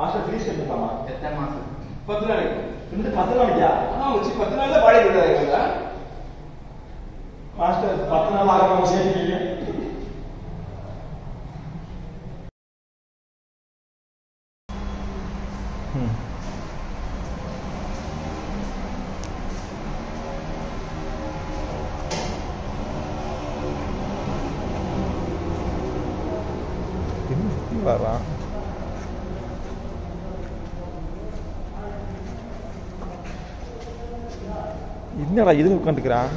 Master freeze பண்ணிக்கலாமா? எத்தனை மாசம்? 10 நாளைக்கு. இன்னும் 10 நாளைக்கா? வச்சு 10 நாள்ல வாடகை விடாதீங்களா மாஸ்டர்? 10 நாள் ஆகாம சேர்த்துக்கீங்க. வரான் என்னடா இது உட்காந்துக்கிறான்?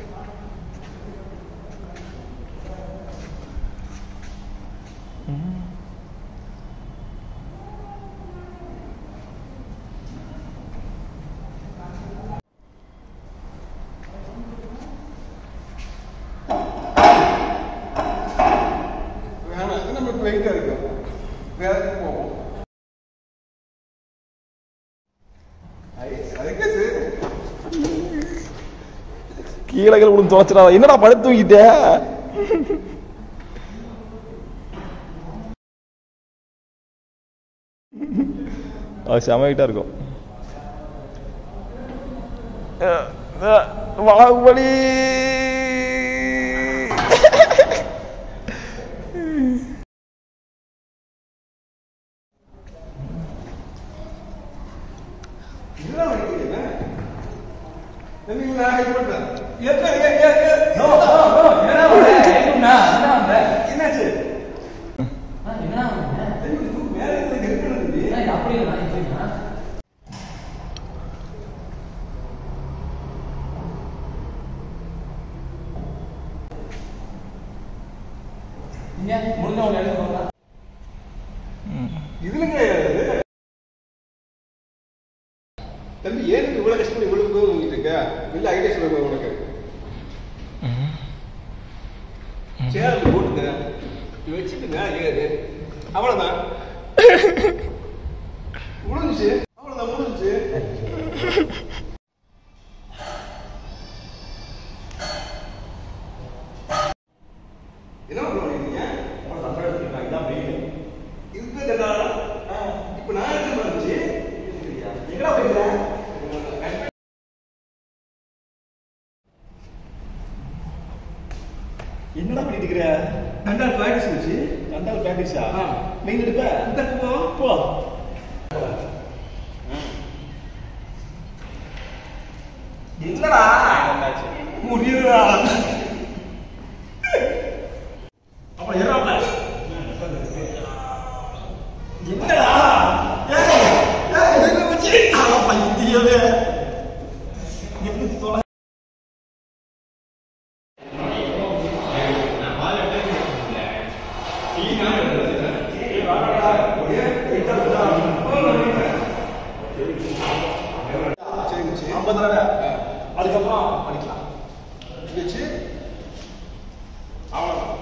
நமக்கு வெயிட்டா இருக்கும். வேற போவோம். கீழே விழுந்து தொலைச்சிடா. என்னடா படுத்து தூக்கிட்ட? அது செமையிட்டா இருக்கும். வாகுபலி தம்பி ஏன் இவ்வளவு கஷ்டப்பட்டு இவ்வளவு தூரம் இருக்க? இல்ல ஐடியா சொல்லுங்க உனக்கு. சேர் போட்டுங்க வச்சுட்டுங்க. ஏது அவ்வளவுதான் முடிஞ்சிச்சு. அவ்வளவுதான் முடிஞ்சிச்சு. என்ன பண்ணுவீங்க? இப்ப நான் என்ன பண்ணுச்சு? எங்கடா போயிருக்கேன்? என்னடா பண்ணிட்டு இருக்கிற? கண்டால் பிராக்டிஸ் வச்சு கண்டால் பிராக்டிஸா? மெயின் எடுப்ப? இந்த போ இல்லடா முடியுதா? அப்ப ஏறாப்ல என்னடா? என்ன வச்சு பைத்தியமே என்ன சொல்ல? அதுக்கப்புறம் படிக்கலாம் வச்சு அவ்வளவுதான்.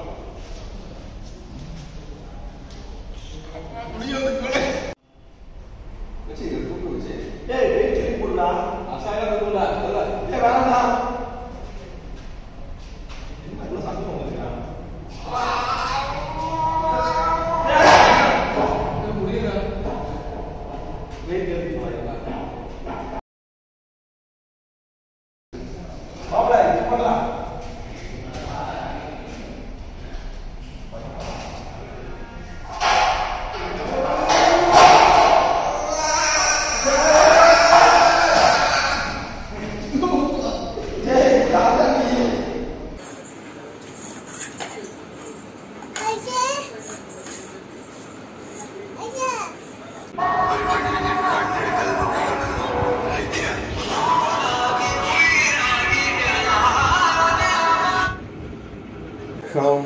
Không.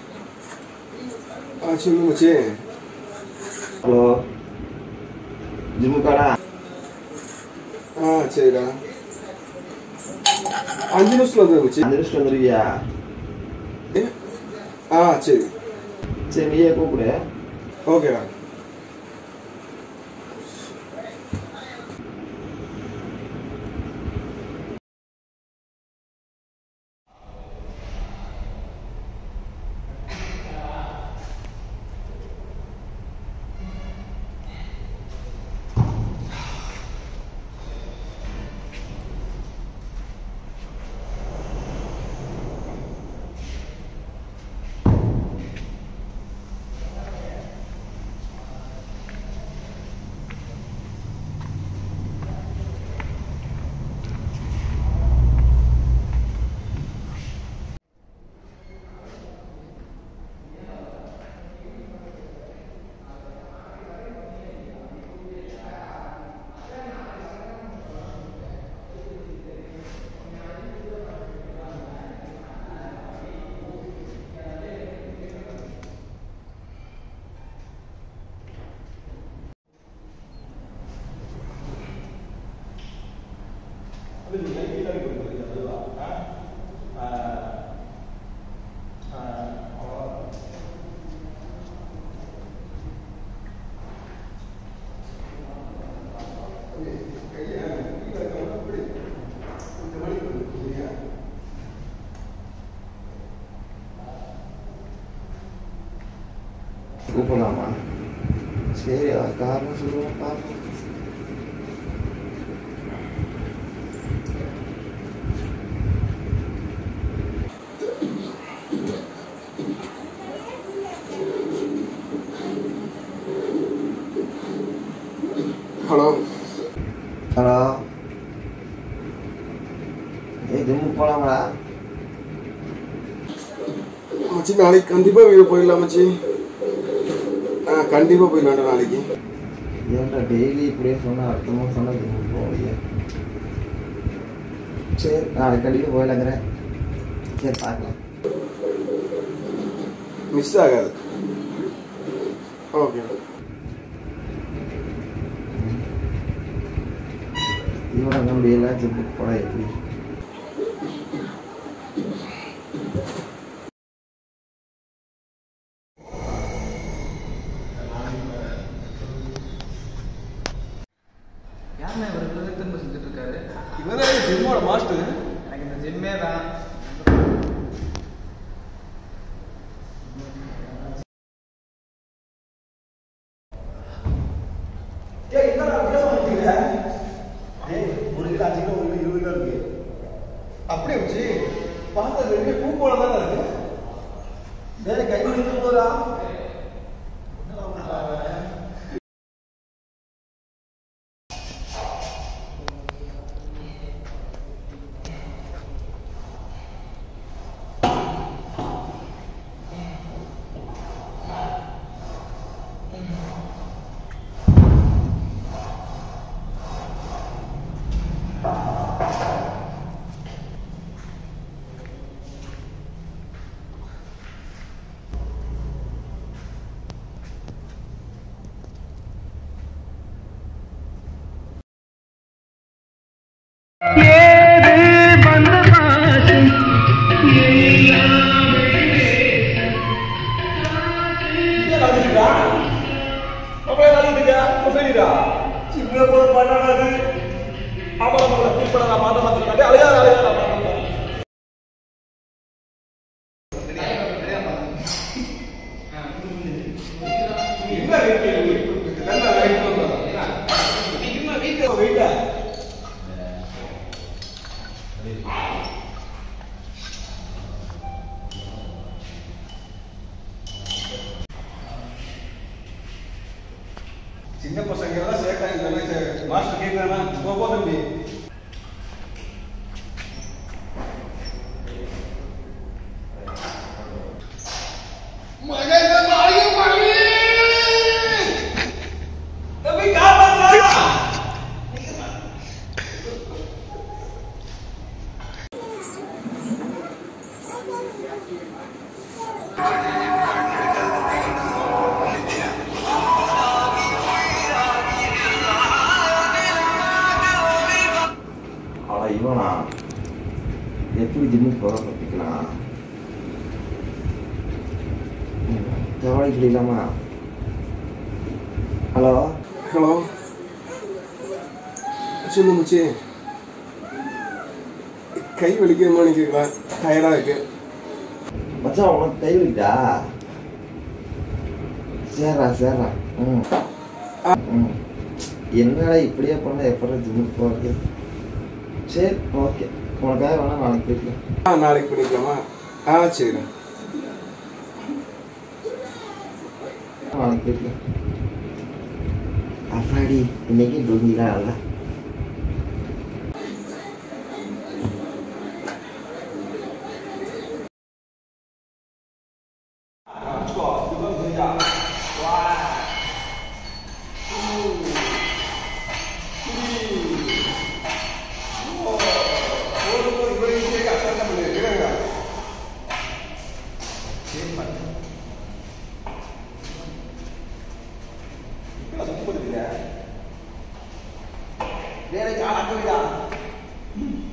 지금 뭐지? ஜிம்முக்காரா? சரிடா. 5 நிமிஷத்துல வந்துருச்சு. 5 நிமிஷம் வந்துருவியா? சரி. சரி நீயே கூப்பிடு. ஓகேடா. கூப்பிடலாமா? சரி, காரணம் சொல்லுவோம். பார்ப்போம். ஹலோ ஹலோ, ஜிம்முக்கு போகலாங்களா? மச்சி நாளைக்கு கண்டிப்பாக வீடு போயிடலாம் மச்சி. கண்டிப்பாக போயிடலாம்டா நாளைக்கு. ஏன்டா டெய்லி இப்படியே சொன்னால் அர்த்தமாக சொன்னால் ஜிம்முக்கு போகலையே. சரி, நாளைக்கு கண்டிப்பாக போயிடலாங்கிறேன். சரி, பார்க்கலாம். மிஸ் ஆகாது. ஓகே. இவனை நம்பியெல்லாம் ஜிம்முக்கு போனால் எப்படி? யாருமே இவர் திரும்ப செஞ்சுட்டு இருக்காரு. இவன் ஜிம்மோட மாஸ்டர். எனக்கு இந்த ஜிம்மே தான். அப்படியே வச்சு பார்த்தா ரெண்டு பூ போல தானே இருக்கு. கை நின்று போதா? சின்ன பசங்க எல்லாம் சேர்த்தாங்க. மாஸ்டர் கேட்கறானா போக தம்பி. இவனா எப்படி ஜிம்முக்கு போக கற்றுக்கலாம்? கவலைக்கு இல்லாமா? ஹலோ ஹலோ சொல்லு மச்சி. கை வலிக்கிறமா நினைக்கிறா? டயர்டா இருக்கு மச்சான். உனக்கு கை வலிக்குதா? சேர்றா. என்னடா இப்படியே பண்ண எப்படா ஜிம்முக்கு போகிறது? சரி, ஓகே. உனக்காக வேணா நாளைக்கு போய்க்கலாம். நாளைக்கு பண்ணிக்கலாமா? சரி, நாளைக்கு போய்க்கலாம். அப்பாடி, இன்னைக்கு தூங்கிதான் அல்ல. வேலைக்கு ஆளாக்குவிடா.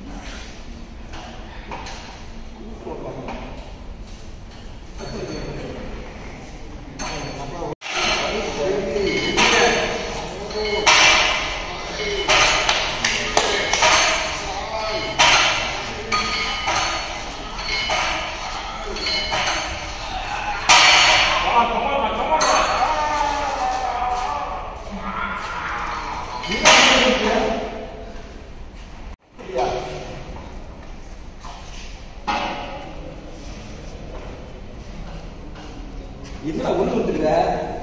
என்னடா ஒண்ணு வந்துருக்க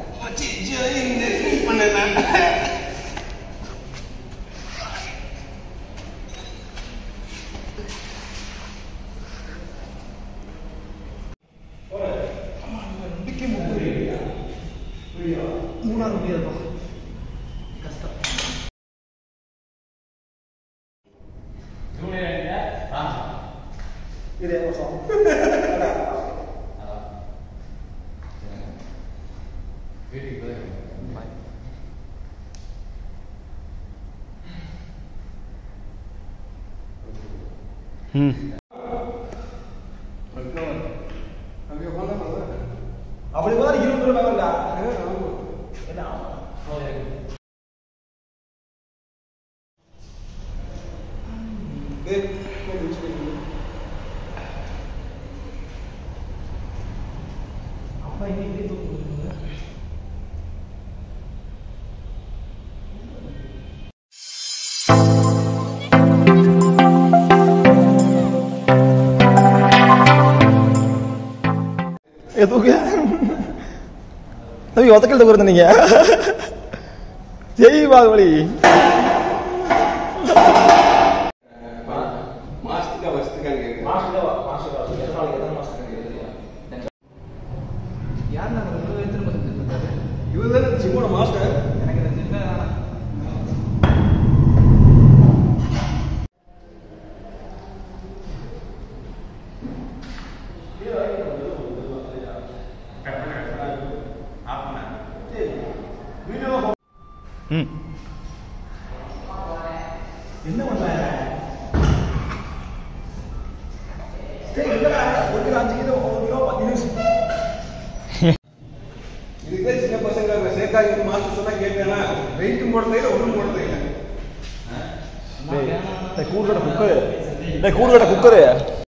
மூணாவது முடியாதுப்பா கஷ்டம் இதே வருஷம் அப்படி போதா 20 ரூபாய் வரல அப்பா இங்கே தூக்குங்க தூக்கு தம்பி ஒத்தக்கல் தூக்குறது நீங்க ஜெய் பாகுபலி யார் நான் திரும்ப செஞ்சுட்டு இருக்காரு இவர் தான் ஜிம்மோட மாஸ்டர் எனக்கு இந்த ஜிம்மே வேணாம் என்ன பண்ற ஒரு 5 கிலோ 1 கிலோ 10 நிமிஷம் இதுக்கே சின்ன பசங்க சேர்க்காங்க மாஸ்டர் சொன்னா கேட்டேன்னா வெயிட்டும் போடுறதே இல்லை ஒன்றும் போடுறதே இல்லை கூடுகட்ட குக்கரு